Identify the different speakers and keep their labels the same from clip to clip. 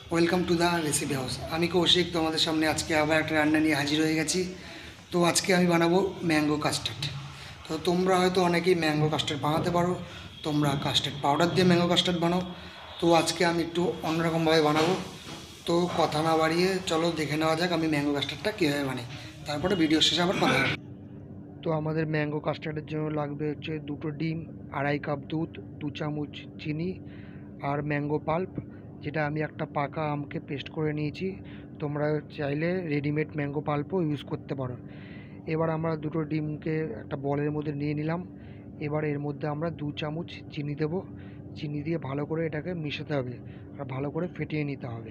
Speaker 1: Welcome to the recipe house. আমি কৌশিক তোমাদের সামনে আজকে আবার একটা রান্না নিয়ে হাজির হয়ে গেছি। তো আজকে আমি বানাবো ম্যাঙ্গো কাস্টার্ড। তো তোমরা হয়তো অনেকেই ম্যাঙ্গো কাস্টার্ড বানাতে পারো, তোমরা কাস্টার্ড পাউডার দিয়ে ম্যাঙ্গো কাস্টার্ড বানাও। তো আজকে আমি একটু অন্যরকমভাবে বানাবো। তো কথা না বাড়িয়ে চলো দেখে নেওয়া যাক আমি ম্যাঙ্গো কাস্টার্ডটা কীভাবে বানাই, তারপরে ভিডিও শেষে আবার কথা হবে। তো আমাদের ম্যাঙ্গো কাস্টার্ডের জন্য লাগবে হচ্ছে 2টো ডিম, 2.5 কাপ দুধ, 2 চামচ চিনি আর ম্যাঙ্গো পাল্প, যেটা আমি একটা পাকা আমকে পেস্ট করে নিয়েছি। তোমরা চাইলে রেডিমেড ম্যাঙ্গো পাল্পও ইউজ করতে পারো। এবার আমরা 2টো ডিমকে একটা বলের মধ্যে নিয়ে নিলাম। এবার এর মধ্যে আমরা 2 চামচ চিনি দেব। চিনি দিয়ে ভালো করে এটাকে মিশাতে হবে আর ভালো করে ফেটিয়ে নিতে হবে।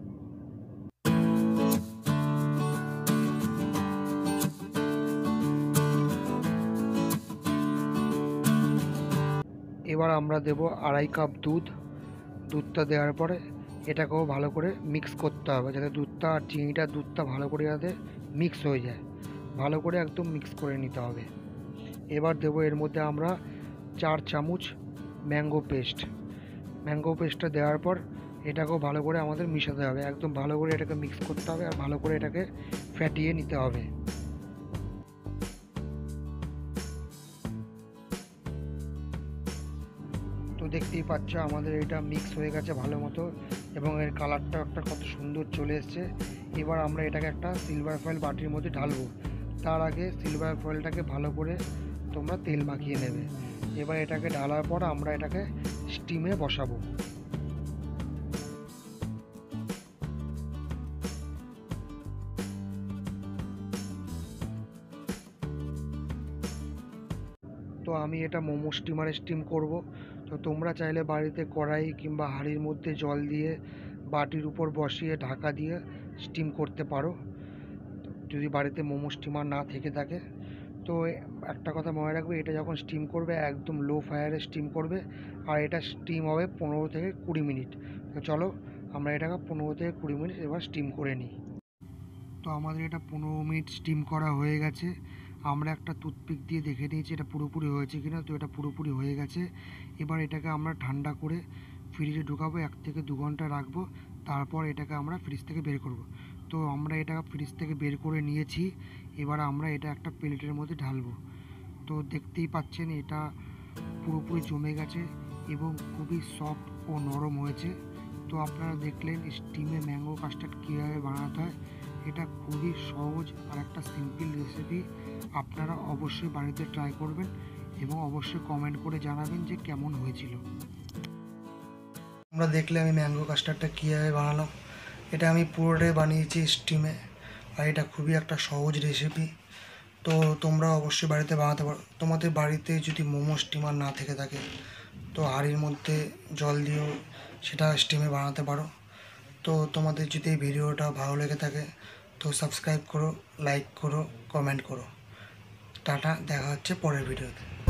Speaker 1: এবার আমরা দেব 2.5 কাপ দুধ। দুধটা দেওয়ার পরে এটাকেও ভালো করে মিক্স করতে হবে, যাতে দুধটা আর দুধটা ভালো করে যাতে মিক্স হয়ে যায়, ভালো করে একদম মিক্স করে নিতে হবে। এবার দেবো এর মধ্যে আমরা 4 চামচ ম্যাঙ্গো পেস্টটা দেওয়ার পর এটাকেও ভালো করে আমাদের মিশাতে হবে, একদম ভালো করে এটাকে মিক্স করতে হবে আর ভালো করে এটাকে ফ্যাটিয়ে নিতে হবে। তো দেখতেই পাচ্ছ আমাদের এটা মিক্স হয়ে গেছে ভালো মতো এবং এর কালারটা একটা কত সুন্দর চলে এসছে। এবার আমরা এটাকে একটা সিলভার ফয়েল বাটির মধ্যে ঢালবো। তার আগে সিলভার ফয়েলটাকে ভালো করে তোমরা তেল মাখিয়ে নেবে। এবার এটাকে ঢালার পর আমরা এটাকে স্টিমে বসাবো। তো আমি এটা মোমো স্টিমারে স্টিম করব। তো তোমরা চাইলে বাড়িতে কড়াই কিংবা হাঁড়ির মধ্যে জল দিয়ে বাটির উপর বসিয়ে ঢাকা দিয়ে স্টিম করতে পারো, যদি বাড়িতে মোমো স্টিমার না থেকে থাকে। তো একটা কথা মনে রাখবে, এটা যখন স্টিম করবে একদম লো ফায়ারে স্টিম করবে আর এটা স্টিম হবে 15 থেকে 20 মিনিট। তো চলো আমরা এটাকে 15 থেকে 20 মিনিট এবার স্টিম করে নিই। তো আমাদের এটা 15 মিনিট স্টিম করা হয়ে গেছে। আমরা একটা টুথপিক দিয়ে দেখে নিয়েছি এটা পুরোপুরি হয়েছে কিনা। তো এটা পুরোপুরি হয়ে গেছে। এবার এটাকে আমরা ঠান্ডা করে ফ্রিজে ঢুকাবো, 1 থেকে 2 ঘন্টা রাখবো, তারপর এটাকে আমরা ফ্রিজ থেকে বের করব। তো আমরা এটা ফ্রিজ থেকে বের করে নিয়েছি। এবার আমরা এটা একটা প্লেটের মধ্যে ঢালবো। তো দেখতেই পাচ্ছেন এটা পুরোপুরি জমে গেছে এবং খুবই সফট ও নরম হয়েছে। তো আপনারা দেখলেন স্টিমে ম্যাঙ্গো কাস্টার্ড কীভাবে বানাতে হয়। এটা খুবই সহজ আর একটা সিম্পল রেসিপি। আপনারা অবশ্যই বাড়িতে ট্রাই করবেন এবং অবশ্যই কমেন্ট করে জানাবেন যে কেমন হয়েছিল। আমরা দেখলে আমি ম্যাঙ্গো কাস্টার্ডটা কীভাবে বানালাম। এটা আমি পুরোটাই বানিয়েছি স্টিমে আর এটা খুবই একটা সহজ রেসিপি। তো তোমরা অবশ্যই বাড়িতে বানাতে পারো। তোমাদের বাড়িতে যদি মোমো স্টিমার না থেকে থাকে তো হাঁড়ির মধ্যে জল দিয়েও সেটা স্টিমে বানাতে পারো। তো তোমাদের যদি এই ভিডিওটা ভালো লেগে থাকে তো সাবস্ক্রাইব করো, লাইক করো, কমেন্ট করো। টাটা, দেখা হচ্ছে পরের ভিডিওতে।